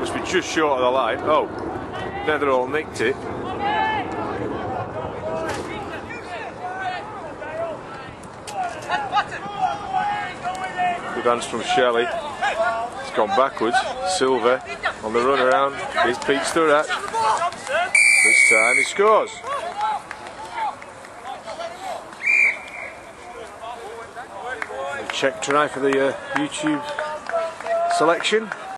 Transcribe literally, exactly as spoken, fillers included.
Must be just short of the line. Oh, Netherall nicked it. Good hands from Shelley. It's gone backwards. Silver on the run around. Here's Pete Stourac. This time he scores. Check try for the uh, YouTube selection.